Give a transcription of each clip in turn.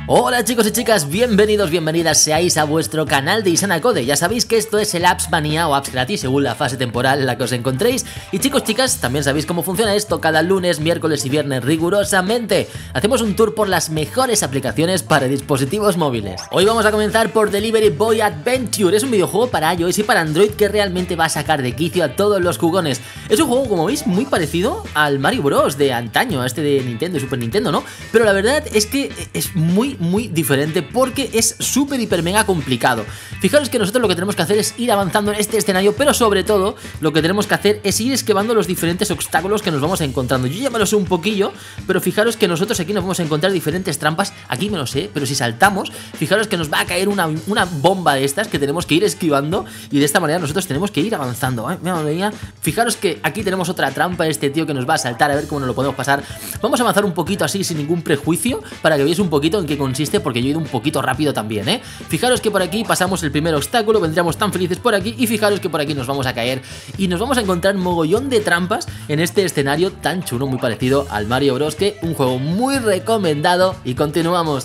Hola chicos y chicas, bienvenidos, bienvenidas seáis a vuestro canal de Isana Code. Ya sabéis que esto es el Apps Mania o Apps gratis según la fase temporal en la que os encontréis. Y chicos, chicas, también sabéis cómo funciona esto cada lunes, miércoles y viernes rigurosamente. Hacemos un tour por las mejores aplicaciones para dispositivos móviles. Hoy vamos a comenzar por Delivery Boy Adventure. Es un videojuego para iOS y para Android que realmente va a sacar de quicio a todos los jugones. Es un juego, como veis, muy parecido al Mario Bros de antaño, a este de Nintendo y Super Nintendo, ¿no? Pero la verdad es que es muy diferente porque es súper hiper mega complicado. Fijaros que nosotros lo que tenemos que hacer es ir avanzando en este escenario, pero sobre todo lo que tenemos que hacer es ir esquivando los diferentes obstáculos que nos vamos encontrando. Yo ya me lo sé un poquillo, pero fijaros que nosotros aquí nos vamos a encontrar diferentes trampas. Aquí me lo sé, pero si saltamos, fijaros que nos va a caer una bomba de estas que tenemos que ir esquivando, y de esta manera nosotros tenemos que ir avanzando. Fijaros que aquí tenemos otra trampa, este tío que nos va a saltar, a ver cómo nos lo podemos pasar. Vamos a avanzar un poquito así sin ningún prejuicio para que veáis un poquito en qué consiste, porque yo he ido un poquito rápido también, ¿eh? Fijaros que por aquí pasamos el primer obstáculo, vendríamos tan felices por aquí, y fijaros que por aquí nos vamos a caer y nos vamos a encontrar mogollón de trampas en este escenario tan chulo, muy parecido al Mario Bros, que un juego muy recomendado. Y continuamos.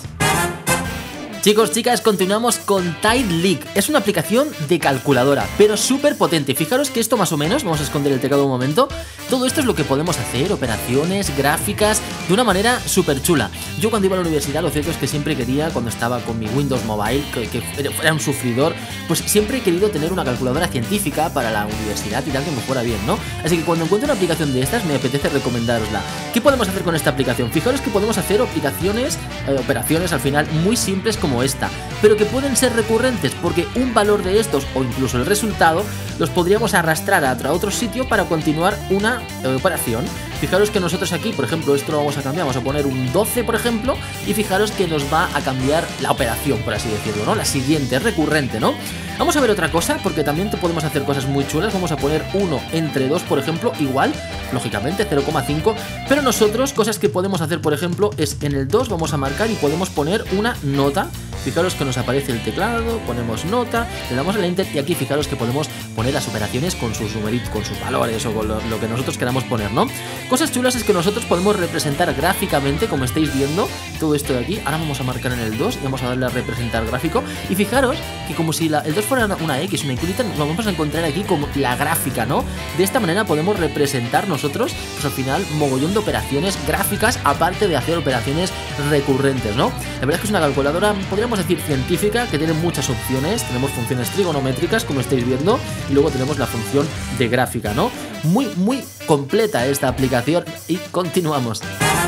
Chicos, chicas, continuamos con Tide League. Es una aplicación de calculadora, pero súper potente. Fijaros que esto más o menos, vamos a esconder el teclado un momento. Todo esto es lo que podemos hacer, operaciones, gráficas, de una manera súper chula. Yo cuando iba a la universidad, lo cierto es que siempre quería, cuando estaba con mi Windows Mobile, que era un sufridor, pues siempre he querido tener una calculadora científica para la universidad y tal, que me fuera bien, ¿no? Así que cuando encuentro una aplicación de estas, me apetece recomendarosla. ¿Qué podemos hacer con esta aplicación? Fijaros que podemos hacer operaciones al final muy simples como esta, pero que pueden ser recurrentes, porque un valor de estos o incluso el resultado los podríamos arrastrar a otro sitio para continuar una operación. Fijaros que nosotros aquí, por ejemplo, esto lo vamos a cambiar, vamos a poner un 12, por ejemplo, y fijaros que nos va a cambiar la operación, por así decirlo, ¿no? La siguiente, recurrente, ¿no? Vamos a ver otra cosa, porque también podemos hacer cosas muy chulas. Vamos a poner 1 entre 2, por ejemplo, igual, lógicamente 0,5, pero nosotros, cosas que podemos hacer, por ejemplo, es en el 2 vamos a marcar y podemos poner una nota. Fijaros que nos aparece el teclado, ponemos nota, le damos al enter, y aquí fijaros que podemos poner las operaciones con sus numeritos, con sus valores o con lo que nosotros queramos poner, ¿no? Cosas chulas es que nosotros podemos representar gráficamente, como estáis viendo, todo esto de aquí. Ahora vamos a marcar en el 2 y vamos a darle a representar gráfico, y fijaros que como si el 2 fuera una X, una incógnita, nos vamos a encontrar aquí como la gráfica, ¿no? De esta manera podemos representar nosotros, pues al final, mogollón de operaciones gráficas, aparte de hacer operaciones recurrentes, ¿no? La verdad es que es una calculadora, podríamos decir científica, que tiene muchas opciones. Tenemos funciones trigonométricas, como estáis viendo, y luego tenemos la función de gráfica, ¿no? Muy completa esta aplicación, y continuamos.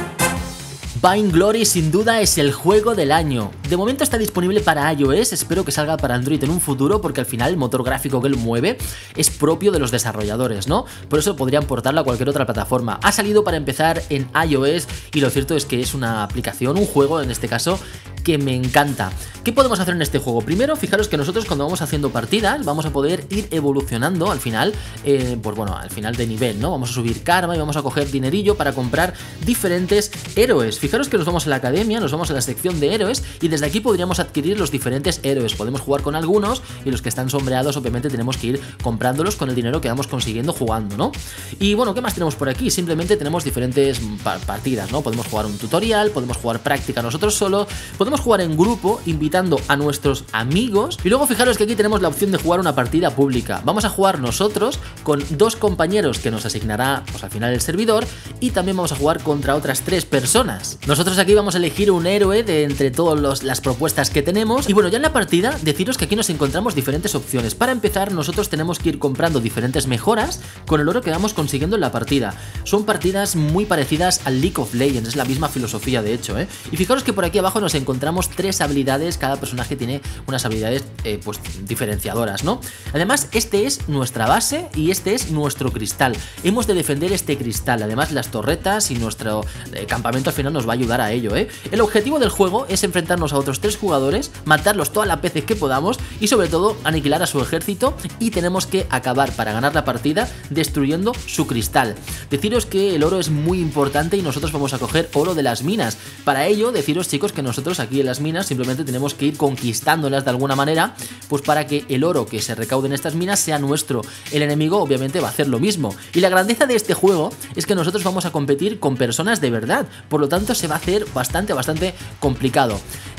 Vainglory sin duda es el juego del año. De momento está disponible para iOS, espero que salga para Android en un futuro, porque al final el motor gráfico que él mueve es propio de los desarrolladores, ¿no? Por eso podrían portarlo a cualquier otra plataforma. Ha salido para empezar en iOS, y lo cierto es que es una aplicación, un juego en este caso, que me encanta. ¿Qué podemos hacer en este juego? Primero, fijaros que nosotros cuando vamos haciendo partidas vamos a poder ir evolucionando al final, pues bueno, al final de nivel, ¿no? Vamos a subir karma y vamos a coger dinerillo para comprar diferentes héroes. Fijaros que nos vamos a la academia, nos vamos a la sección de héroes, y desde aquí podríamos adquirir los diferentes héroes. Podemos jugar con algunos, y los que están sombreados obviamente tenemos que ir comprándolos con el dinero que vamos consiguiendo jugando, ¿no? Y bueno, ¿qué más tenemos por aquí? Simplemente tenemos diferentes partidas, ¿no? Podemos jugar un tutorial, podemos jugar práctica nosotros solo, podemos jugar en grupo invitando a nuestros amigos, y luego fijaros que aquí tenemos la opción de jugar una partida pública. Vamos a jugar nosotros con 2 compañeros que nos asignará, pues al final, el servidor, y también vamos a jugar contra otras 3 personas. Nosotros aquí vamos a elegir un héroe de entre todas las propuestas que tenemos, y bueno, ya en la partida deciros que aquí nos encontramos diferentes opciones. Para empezar, nosotros tenemos que ir comprando diferentes mejoras con el oro que vamos consiguiendo en la partida. Son partidas muy parecidas al League of Legends, es la misma filosofía de hecho, ¿eh? Y fijaros que por aquí abajo nos encontramos 3 habilidades, cada personaje tiene unas habilidades pues diferenciadoras, ¿no? Además, este es nuestra base y este es nuestro cristal. Hemos de defender este cristal, además las torretas y nuestro campamento al final nos va a ayudar a ello, ¿eh? El objetivo del juego es enfrentarnos a otros 3 jugadores, matarlos todas las veces que podamos y sobre todo aniquilar a su ejército, y tenemos que acabar para ganar la partida destruyendo su cristal. Deciros que el oro es muy importante y nosotros vamos a coger oro de las minas. Para ello, deciros, chicos, que nosotros aquí en las minas simplemente tenemos que ir conquistándolas de alguna manera, pues para que el oro que se recaude en estas minas sea nuestro. El enemigo obviamente va a hacer lo mismo, y la grandeza de este juego es que nosotros vamos a competir con personas de verdad, por lo tanto se va a hacer bastante complicado.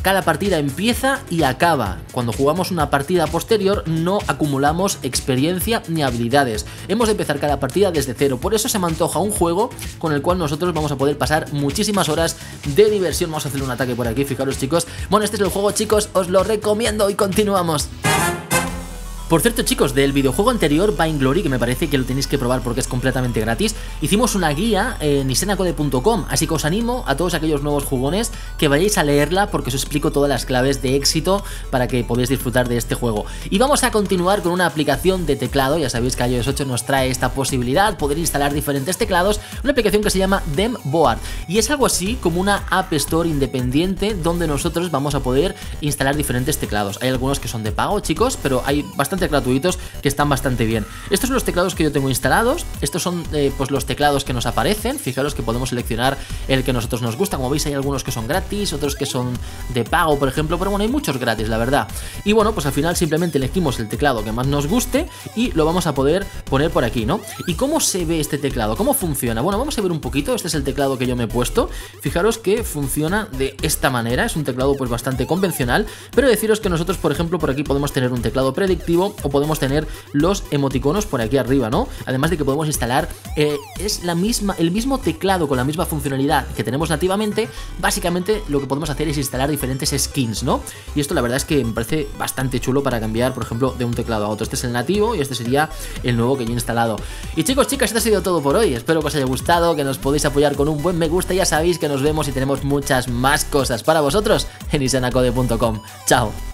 Cada partida empieza y acaba. Cuando jugamos una partida posterior no acumulamos experiencia ni habilidades. Hemos de empezar cada partida desde cero. Por eso se me antoja un juego con el cual nosotros vamos a poder pasar muchísimas horas de diversión. Vamos a hacer un ataque por aquí, fijaros chicos. Bueno, este es el juego, chicos, os lo recomiendo y continuamos. Por cierto, chicos, del videojuego anterior, Vainglory, que me parece que lo tenéis que probar porque es completamente gratis, hicimos una guía en isanacode.com, así que os animo a todos aquellos nuevos jugones que vayáis a leerla porque os explico todas las claves de éxito para que podáis disfrutar de este juego. Y vamos a continuar con una aplicación de teclado. Ya sabéis que iOS 8 nos trae esta posibilidad, poder instalar diferentes teclados, una aplicación que se llama Demboard, y es algo así como una App Store independiente donde nosotros vamos a poder instalar diferentes teclados. Hay algunos que son de pago, chicos, pero hay bastante gratuitos que están bastante bien. Estos son los teclados que yo tengo instalados. Estos son pues los teclados que nos aparecen. Fijaros que podemos seleccionar el que a nosotros nos gusta. Como veis, hay algunos que son gratis, otros que son de pago, por ejemplo, pero bueno, hay muchos gratis, la verdad. Y bueno, pues al final simplemente elegimos el teclado que más nos guste y lo vamos a poder poner por aquí, ¿no? ¿Y cómo se ve este teclado? ¿Cómo funciona? Bueno, vamos a ver un poquito. Este es el teclado que yo me he puesto. Fijaros que funciona de esta manera. Es un teclado pues bastante convencional, pero deciros que nosotros, por ejemplo, por aquí podemos tener un teclado predictivo o podemos tener los emoticonos por aquí arriba, ¿no? Además de que podemos instalar el mismo teclado con la misma funcionalidad que tenemos nativamente. Básicamente lo que podemos hacer es instalar diferentes skins, ¿no? Y esto la verdad es que me parece bastante chulo para cambiar, por ejemplo, de un teclado a otro. Este es el nativo y este sería el nuevo que yo he instalado. Y chicos, chicas, esto ha sido todo por hoy. Espero que os haya gustado, que nos podéis apoyar con un buen me gusta. Ya sabéis que nos vemos y tenemos muchas más cosas para vosotros en isanacode.com. Chao.